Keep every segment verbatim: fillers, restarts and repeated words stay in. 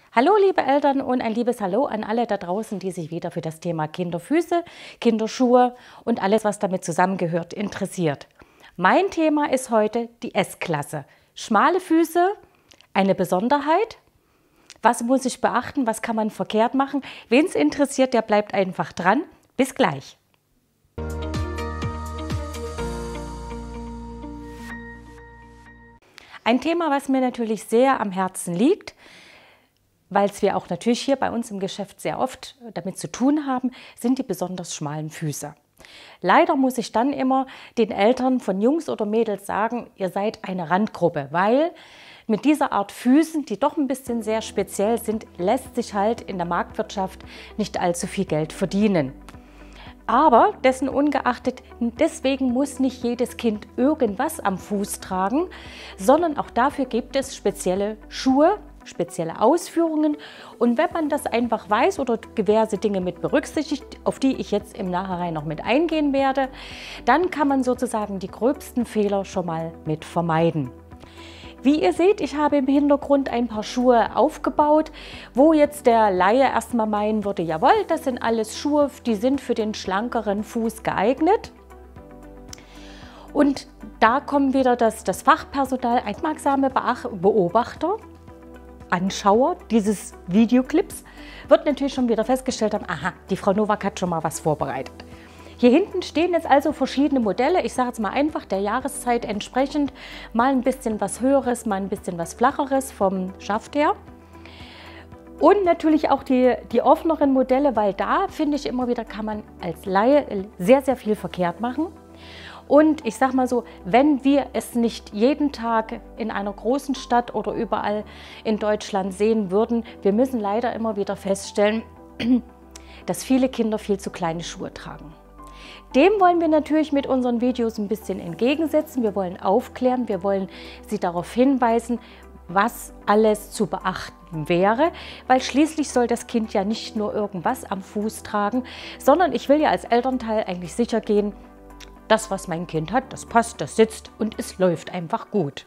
Hallo liebe Eltern und ein liebes Hallo an alle da draußen, die sich wieder für das Thema Kinderfüße, Kinderschuhe und alles, was damit zusammengehört, interessiert. Mein Thema ist heute die S-Klasse. Schmale Füße, eine Besonderheit. Was muss ich beachten, was kann man verkehrt machen? Wen es interessiert, der bleibt einfach dran. Bis gleich. Ein Thema, was mir natürlich sehr am Herzen liegt, weil es wir auch natürlich hier bei uns im Geschäft sehr oft damit zu tun haben, sind die besonders schmalen Füße. Leider muss ich dann immer den Eltern von Jungs oder Mädels sagen, ihr seid eine Randgruppe, weil mit dieser Art Füßen, die doch ein bisschen sehr speziell sind, lässt sich halt in der Marktwirtschaft nicht allzu viel Geld verdienen. Aber dessen ungeachtet, deswegen muss nicht jedes Kind irgendwas am Fuß tragen, sondern auch dafür gibt es spezielle Schuhe, spezielle Ausführungen. Und wenn man das einfach weiß oder diverse Dinge mit berücksichtigt, auf die ich jetzt im Nachhinein noch mit eingehen werde, dann kann man sozusagen die gröbsten Fehler schon mal mit vermeiden. Wie ihr seht, ich habe im Hintergrund ein paar Schuhe aufgebaut, wo jetzt der Laie erstmal meinen würde, jawohl, das sind alles Schuhe, die sind für den schlankeren Fuß geeignet. Und da kommt wieder das, das Fachpersonal, aufmerksame Beobachter, Anschauer dieses Videoclips, wird natürlich schon wieder festgestellt haben, aha, die Frau Nowak hat schon mal was vorbereitet. Hier hinten stehen jetzt also verschiedene Modelle, ich sage jetzt mal einfach der Jahreszeit entsprechend, mal ein bisschen was Höheres, mal ein bisschen was Flacheres vom Schaft her. Und natürlich auch die, die offeneren Modelle, weil da finde ich immer wieder, kann man als Laie sehr, sehr viel verkehrt machen. Und ich sage mal so, wenn wir es nicht jeden Tag in einer großen Stadt oder überall in Deutschland sehen würden, wir müssen leider immer wieder feststellen, dass viele Kinder viel zu kleine Schuhe tragen. Dem wollen wir natürlich mit unseren Videos ein bisschen entgegensetzen. Wir wollen aufklären, wir wollen Sie darauf hinweisen, was alles zu beachten wäre, weil schließlich soll das Kind ja nicht nur irgendwas am Fuß tragen, sondern ich will ja als Elternteil eigentlich sicher gehen, das, was mein Kind hat, das passt, das sitzt und es läuft einfach gut.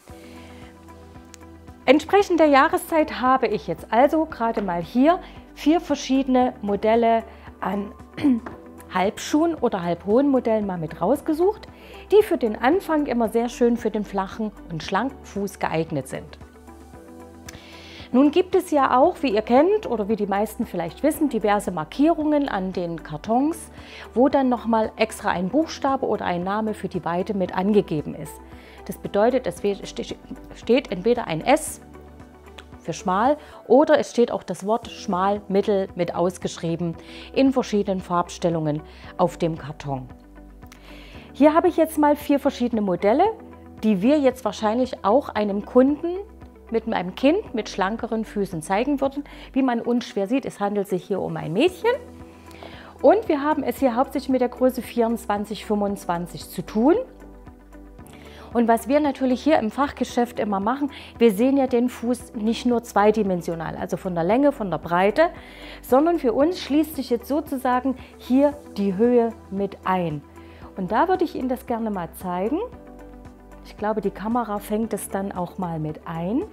Entsprechend der Jahreszeit habe ich jetzt also gerade mal hier vier verschiedene Modelle an Halbschuhen oder halbhohen Modellen mal mit rausgesucht, die für den Anfang immer sehr schön für den flachen und schlanken Fuß geeignet sind. Nun gibt es ja auch, wie ihr kennt oder wie die meisten vielleicht wissen, diverse Markierungen an den Kartons, wo dann nochmal extra ein Buchstabe oder ein Name für die Weite mit angegeben ist. Das bedeutet, es steht entweder ein S für schmal oder es steht auch das Wort schmal, mittel mit ausgeschrieben in verschiedenen Farbstellungen auf dem Karton. Hier habe ich jetzt mal vier verschiedene Modelle, die wir jetzt wahrscheinlich auch einem Kunden mit einem Kind mit schlankeren Füßen zeigen würden. Wie man unschwer sieht, es handelt sich hier um ein Mädchen. Und wir haben es hier hauptsächlich mit der Größe vierundzwanzig, fünfundzwanzig zu tun. Und was wir natürlich hier im Fachgeschäft immer machen, wir sehen ja den Fuß nicht nur zweidimensional, also von der Länge, von der Breite, sondern für uns schließt sich jetzt sozusagen hier die Höhe mit ein. Und da würde ich Ihnen das gerne mal zeigen. Ich glaube, die Kamera fängt es dann auch mal mit ein.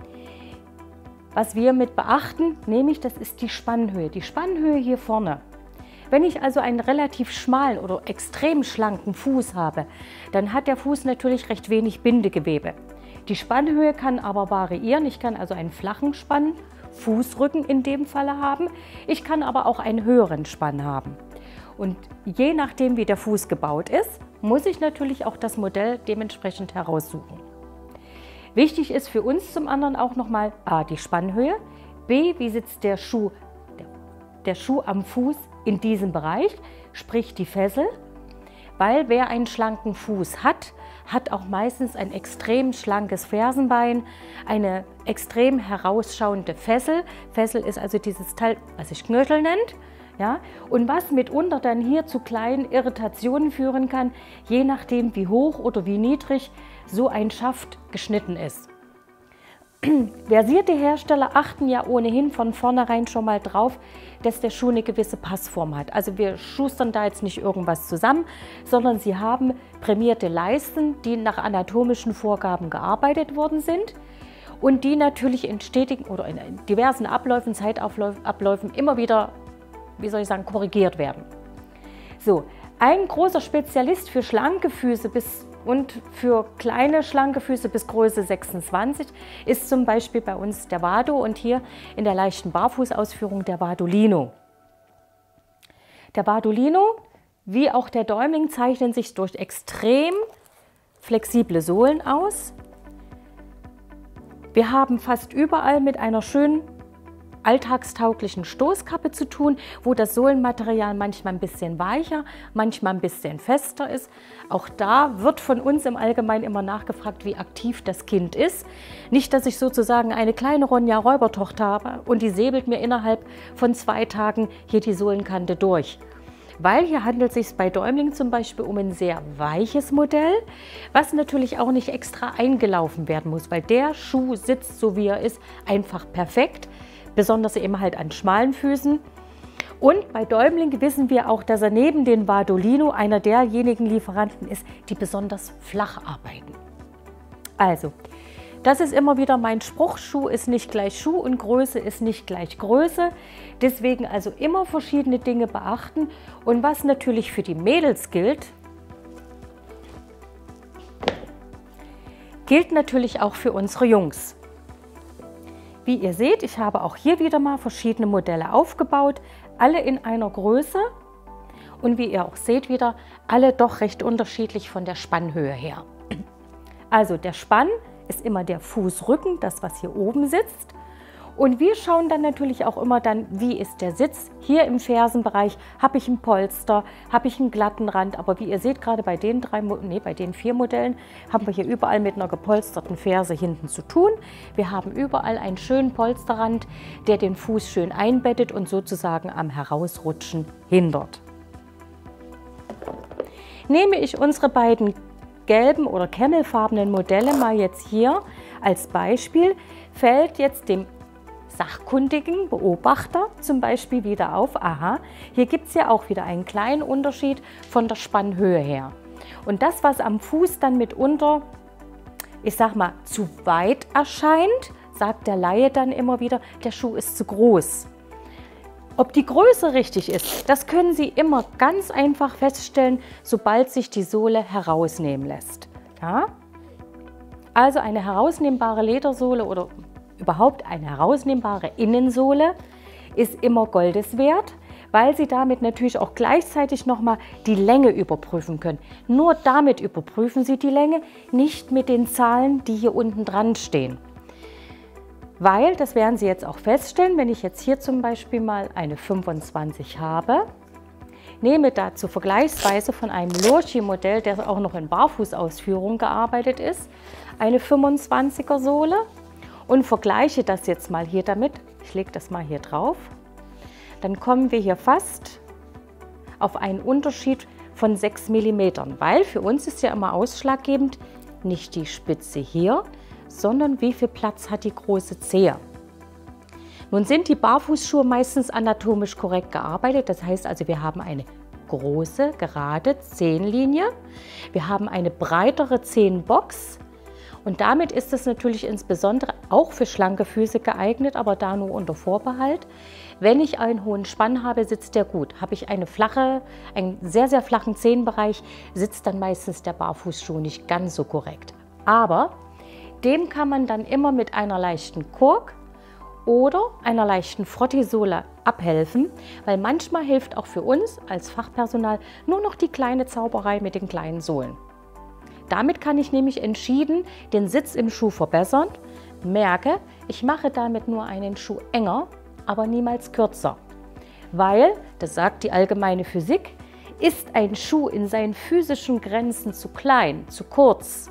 Was wir mit beachten, nämlich das ist die Spannhöhe. Die Spannhöhe hier vorne. Wenn ich also einen relativ schmalen oder extrem schlanken Fuß habe, dann hat der Fuß natürlich recht wenig Bindegewebe. Die Spannhöhe kann aber variieren. Ich kann also einen flachen Spann, Fußrücken in dem Falle haben. Ich kann aber auch einen höheren Spann haben. Und je nachdem, wie der Fuß gebaut ist, muss ich natürlich auch das Modell dementsprechend heraussuchen. Wichtig ist für uns zum anderen auch nochmal A, die Spannhöhe, B, wie sitzt der Schuh, der, der Schuh am Fuß in diesem Bereich, sprich die Fessel, weil wer einen schlanken Fuß hat, hat auch meistens ein extrem schlankes Fersenbein, eine extrem herausschauende Fessel. Fessel ist also dieses Teil, was sich Knöchel nennt. Ja, und was mitunter dann hier zu kleinen Irritationen führen kann, je nachdem wie hoch oder wie niedrig so ein Schaft geschnitten ist. Versierte Hersteller achten ja ohnehin von vornherein schon mal drauf, dass der Schuh eine gewisse Passform hat. Also wir schustern da jetzt nicht irgendwas zusammen, sondern sie haben prämierte Leisten, die nach anatomischen Vorgaben gearbeitet worden sind. und die natürlich in stetigen oder in diversen Abläufen, Zeitabläufen immer wieder, wie soll ich sagen, korrigiert werden. So, ein großer Spezialist für schlanke Füße bis und für kleine schlanke Füße bis Größe sechsundzwanzig ist zum Beispiel bei uns der Vado und hier in der leichten Barfußausführung der Vadolino. Der Vadolino, wie auch der Däumling, zeichnen sich durch extrem flexible Sohlen aus. Wir haben fast überall mit einer schönen alltagstauglichen Stoßkappe zu tun, wo das Sohlenmaterial manchmal ein bisschen weicher, manchmal ein bisschen fester ist. Auch da wird von uns im Allgemeinen immer nachgefragt, wie aktiv das Kind ist. Nicht, dass ich sozusagen eine kleine Ronja-Räubertochter habe und die säbelt mir innerhalb von zwei Tagen hier die Sohlenkante durch. Weil hier handelt es sich bei Däumling zum Beispiel um ein sehr weiches Modell, was natürlich auch nicht extra eingelaufen werden muss, weil der Schuh sitzt, so wie er ist, einfach perfekt, besonders eben halt an schmalen Füßen. Und bei Däumling wissen wir auch, dass er neben den Vadolino einer derjenigen Lieferanten ist, die besonders flach arbeiten. Also, das ist immer wieder mein Spruch, Schuh ist nicht gleich Schuh und Größe ist nicht gleich Größe. Deswegen also immer verschiedene Dinge beachten. Und was natürlich für die Mädels gilt, gilt natürlich auch für unsere Jungs. Wie ihr seht, ich habe auch hier wieder mal verschiedene Modelle aufgebaut, alle in einer Größe. Und wie ihr auch seht wieder, alle doch recht unterschiedlich von der Spannhöhe her. Also der Spann ist immer der Fußrücken, das was hier oben sitzt. Und wir schauen dann natürlich auch immer dann, wie ist der Sitz. Hier im Fersenbereich habe ich ein Polster, habe ich einen glatten Rand. Aber wie ihr seht, gerade bei den drei, nee, bei den vier Modellen haben wir hier überall mit einer gepolsterten Ferse hinten zu tun. Wir haben überall einen schönen Polsterrand, der den Fuß schön einbettet und sozusagen am Herausrutschen hindert. Nehme ich unsere beiden gelben oder camelfarbenen Modelle mal jetzt hier als Beispiel, fällt jetzt dem sachkundigen Beobachter zum Beispiel wieder auf, aha, hier gibt es ja auch wieder einen kleinen Unterschied von der Spannhöhe her. Und das, was am Fuß dann mitunter, ich sag mal, zu weit erscheint, sagt der Laie dann immer wieder, der Schuh ist zu groß. Ob die Größe richtig ist, das können Sie immer ganz einfach feststellen, sobald sich die Sohle herausnehmen lässt. Ja? Also eine herausnehmbare Ledersohle oder überhaupt eine herausnehmbare Innensohle ist immer Goldes wert, weil Sie damit natürlich auch gleichzeitig nochmal die Länge überprüfen können. Nur damit überprüfen Sie die Länge, nicht mit den Zahlen, die hier unten dran stehen. Weil, das werden Sie jetzt auch feststellen, wenn ich jetzt hier zum Beispiel mal eine fünfundzwanzig habe, nehme dazu vergleichsweise von einem Lurchi-Modell, der auch noch in Barfußausführung gearbeitet ist, eine fünfundzwanziger Sohle und vergleiche das jetzt mal hier damit. Ich lege das mal hier drauf. Dann kommen wir hier fast auf einen Unterschied von sechs Millimetern, weil für uns ist ja immer ausschlaggebend nicht die Spitze hier, sondern wie viel Platz hat die große Zehe. Nun sind die Barfußschuhe meistens anatomisch korrekt gearbeitet, das heißt also, wir haben eine große, gerade Zehenlinie, wir haben eine breitere Zehenbox und damit ist es natürlich insbesondere auch für schlanke Füße geeignet, aber da nur unter Vorbehalt. Wenn ich einen hohen Spann habe, sitzt der gut. Habe ich eine flache, einen sehr, sehr flachen Zehenbereich, sitzt dann meistens der Barfußschuh nicht ganz so korrekt. Aber dem kann man dann immer mit einer leichten Kork oder einer leichten Frotteesohle abhelfen, weil manchmal hilft auch für uns als Fachpersonal nur noch die kleine Zauberei mit den kleinen Sohlen. Damit kann ich nämlich entschieden den Sitz im Schuh verbessern, merke, ich mache damit nur einen Schuh enger, aber niemals kürzer. Weil, das sagt die allgemeine Physik, ist ein Schuh in seinen physischen Grenzen zu klein, zu kurz,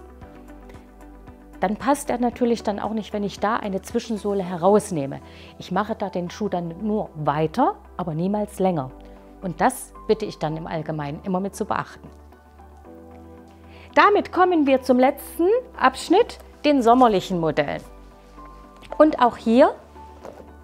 dann passt er natürlich dann auch nicht, wenn ich da eine Zwischensohle herausnehme. Ich mache da den Schuh dann nur weiter, aber niemals länger. Und das bitte ich dann im Allgemeinen immer mit zu beachten. Damit kommen wir zum letzten Abschnitt, den sommerlichen Modellen. Und auch hier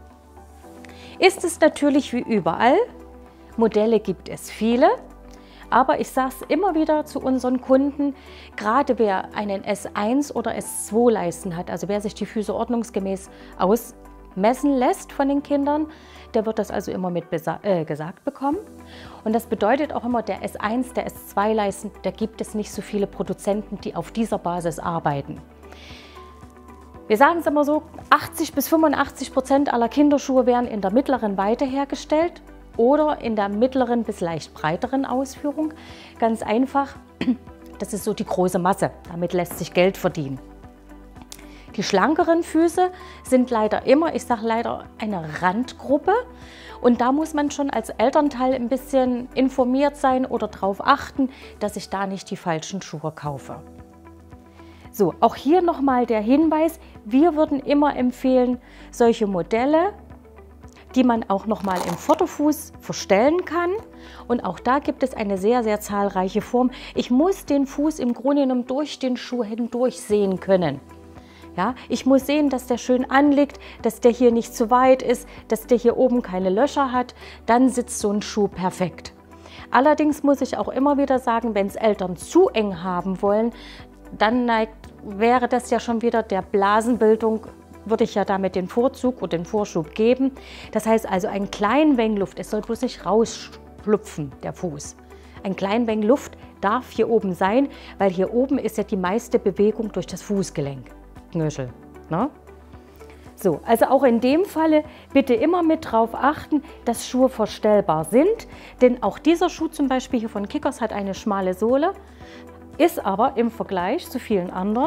ist es natürlich wie überall, Modelle gibt es viele, Aber ich sage es immer wieder zu unseren Kunden, gerade wer einen S eins oder S zwei Leisten hat, also wer sich die Füße ordnungsgemäß ausmessen lässt von den Kindern, der wird das also immer mit äh, gesagt bekommen. Und das bedeutet auch immer, der S eins, der S zwei Leisten, da gibt es nicht so viele Produzenten, die auf dieser Basis arbeiten. Wir sagen es immer so, achtzig bis fünfundachtzig Prozent aller Kinderschuhe werden in der mittleren Weite hergestellt oder in der mittleren bis leicht breiteren Ausführung. Ganz einfach, das ist so die große Masse, damit lässt sich Geld verdienen. Die schlankeren Füße sind leider immer, ich sage leider, eine Randgruppe und da muss man schon als Elternteil ein bisschen informiert sein oder darauf achten, dass ich da nicht die falschen Schuhe kaufe. So, auch hier nochmal der Hinweis, wir würden immer empfehlen, solche Modelle, die man auch nochmal im Vorderfuß verstellen kann. Und auch da gibt es eine sehr, sehr zahlreiche Form. Ich muss den Fuß im Grunde genommen durch den Schuh hindurch sehen können. Ja, ich muss sehen, dass der schön anliegt, dass der hier nicht zu weit ist, dass der hier oben keine Löcher hat. Dann sitzt so ein Schuh perfekt. Allerdings muss ich auch immer wieder sagen, wenn es Eltern zu eng haben wollen, dann neigt, wäre das ja schon wieder der Blasenbildung, würde ich ja damit den Vorzug oder den Vorschub geben. Das heißt also ein klein wenig Luft, es soll bloß nicht rausschlupfen, der Fuß. Ein klein wenig Luft darf hier oben sein, weil hier oben ist ja die meiste Bewegung durch das Fußgelenk. Knöchel, ne? So, also auch in dem Falle bitte immer mit darauf achten, dass Schuhe verstellbar sind. Denn auch dieser Schuh zum Beispiel hier von Kickers hat eine schmale Sohle, ist aber im Vergleich zu vielen anderen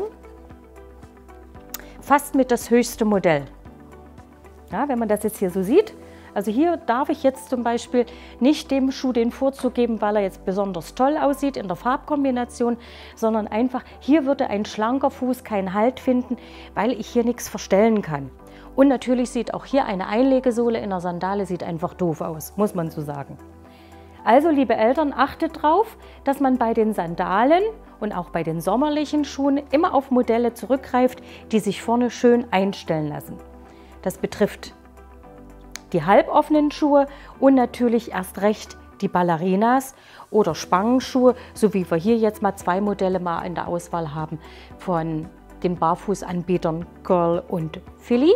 fast mit das höchste Modell. Ja, wenn man das jetzt hier so sieht, also hier darf ich jetzt zum Beispiel nicht dem Schuh den Vorzug geben, weil er jetzt besonders toll aussieht in der Farbkombination, sondern einfach, hier würde ein schlanker Fuß keinen Halt finden, weil ich hier nichts verstellen kann. Und natürlich sieht auch hier eine Einlegesohle in der Sandale sieht einfach doof aus, muss man so sagen. Also liebe Eltern, achtet darauf, dass man bei den Sandalen und auch bei den sommerlichen Schuhen immer auf Modelle zurückgreift, die sich vorne schön einstellen lassen. Das betrifft die halboffenen Schuhe und natürlich erst recht die Ballerinas oder Spangenschuhe, so wie wir hier jetzt mal zwei Modelle mal in der Auswahl haben von den Barfußanbietern Girl und Philly.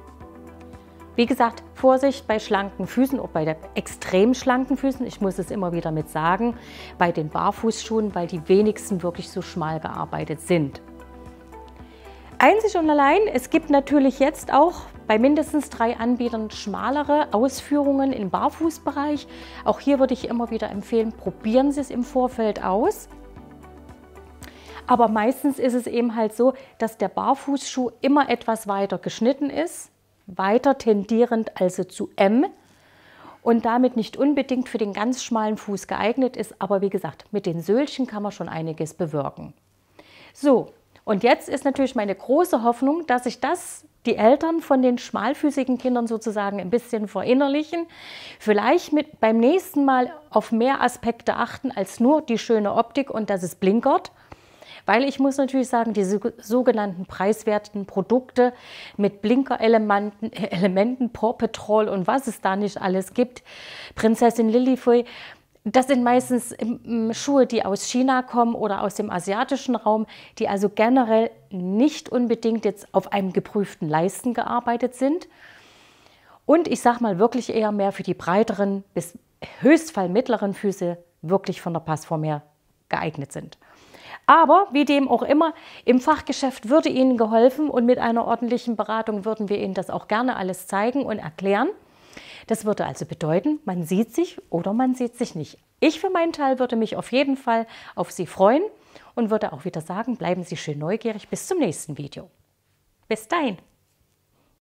Wie gesagt, Vorsicht bei schlanken Füßen oder bei den extrem schlanken Füßen. Ich muss es immer wieder mit sagen, bei den Barfußschuhen, weil die wenigsten wirklich so schmal gearbeitet sind. Einzig und allein, es gibt natürlich jetzt auch bei mindestens drei Anbietern schmalere Ausführungen im Barfußbereich. Auch hier würde ich immer wieder empfehlen, probieren Sie es im Vorfeld aus. Aber meistens ist es eben halt so, dass der Barfußschuh immer etwas weiter geschnitten ist, weiter tendierend also zu M und damit nicht unbedingt für den ganz schmalen Fuß geeignet ist. Aber wie gesagt, mit den Söhlchen kann man schon einiges bewirken. So, und jetzt ist natürlich meine große Hoffnung, dass sich das die Eltern von den schmalfüßigen Kindern sozusagen ein bisschen verinnerlichen. Vielleicht mit beim nächsten Mal auf mehr Aspekte achten als nur die schöne Optik und dass es blinkert. Weil ich muss natürlich sagen, diese sogenannten preiswerten Produkte mit Blinkerelementen, Elementen, Paw Patrol und was es da nicht alles gibt, Prinzessin Lillifee, das sind meistens Schuhe, die aus China kommen oder aus dem asiatischen Raum, die also generell nicht unbedingt jetzt auf einem geprüften Leisten gearbeitet sind. Und ich sage mal wirklich eher mehr für die breiteren bis Höchstfall mittleren Füße wirklich von der Passform her geeignet sind. Aber wie dem auch immer, im Fachgeschäft würde Ihnen geholfen und mit einer ordentlichen Beratung würden wir Ihnen das auch gerne alles zeigen und erklären. Das würde also bedeuten, man sieht sich oder man sieht sich nicht. Ich für meinen Teil würde mich auf jeden Fall auf Sie freuen und würde auch wieder sagen, bleiben Sie schön neugierig. Bis zum nächsten Video. Bis dahin.